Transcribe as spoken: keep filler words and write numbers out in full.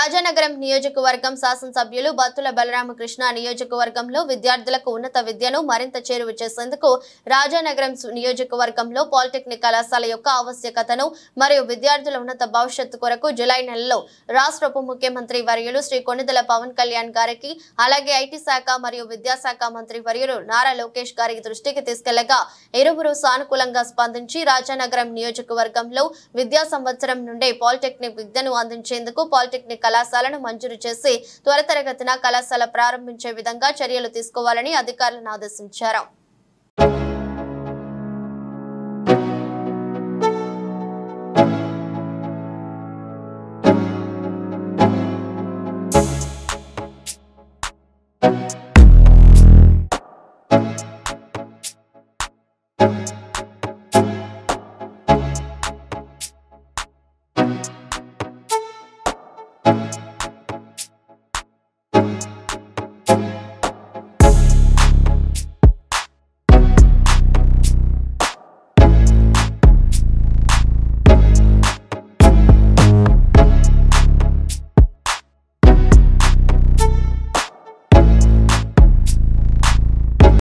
రాజానగరం నియోజకవర్గం శాసనసభ్యులు బత్తుల బలరామకృష్ణ నియోజకవర్గంలో విద్యార్థులకు ఉన్నత విద్యను మరింత చేరువ చేసేందుకు రాజానగరం నియోజకవర్గంలో పాలిటెక్నిక్ కళాశాల యొక్క ఆవశ్యకతను మరియు విద్యార్థుల ఉన్నత భవిష్యత్తు కొరకు జూలై నెలలో రాష్ట్ర ఉప ముఖ్యమంత్రి వర్యులు శ్రీ కొణిదెల పవన్ కళ్యాణ్ గారికి అలాగే ఐటీ శాఖ మరియు విద్యాశాఖ మంత్రి వర్యులు నారా లోకేష్ గారి దృష్టికి తీసుకెళ్లగా ఇరువురు సానుకూలంగా స్పందించి రాజానగరం నియోజకవర్గంలో విద్యా సంవత్సరం నుండే పాలిటెక్నిక్ విద్యను అందించేందుకు పాలిటెక్నిక్ కళాశాలను మంజూరు చేసి త్వరితగతిన కళాశాల ప్రారంభించే విధంగా చర్యలు తీసుకోవాలని అధికారులను ఆదేశించారు. you